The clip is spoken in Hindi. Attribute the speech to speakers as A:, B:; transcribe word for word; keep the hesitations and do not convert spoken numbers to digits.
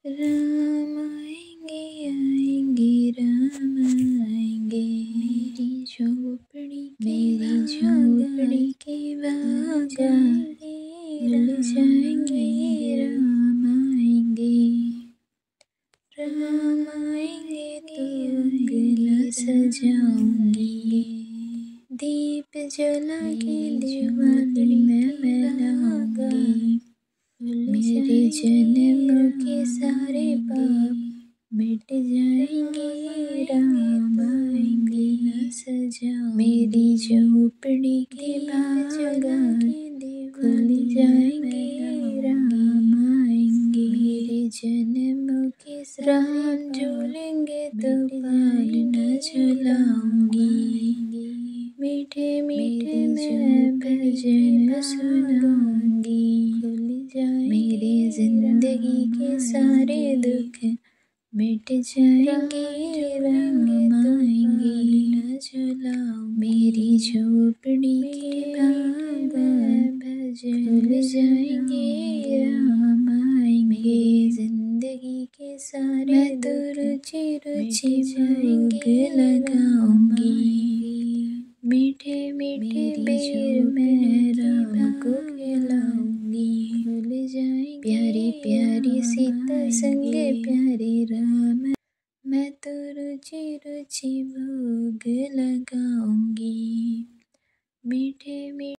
A: राम आएंगे आएंगे राम आएंगे, मेरी झोपड़ी मेरी झोपड़ी के बागान खुल जाएंगे, राम आएंगे। राम आएंगे तो अंगना सजाऊंगी, दीप जला के दिवाली में मनाऊंगी। मेरे जन्म के सारे पाप मिट जाएंगे, राम आएंगे न सजाऊं। मेरी झोपड़ी के बागान खुल जाएंगे, राम आएंगे। मेरे जन्म के राम झूलेंगे तो पाल न झुलाऊंगी, मीठे मीठे मैं भजन सुनाऊंगी। मेरे जिंदगी के सारे दुख मिट जाएंगे, राम आएंगे न झुलाऊं। मेरी झोपड़ी के बागान खुल जाएंगे, राम आएंगे। जिंदगी के सारे मैं तो रुचि रुचि भोग लगाऊंगी, मीठे मीठे बेर मैं राम को खिलाऊंगी। खुल जाएंगे प्यारी प्यारी सीता संगे प्यारे राम, मैं तो रुचि रुचि भोग लगाऊंगी, मीठे मीठे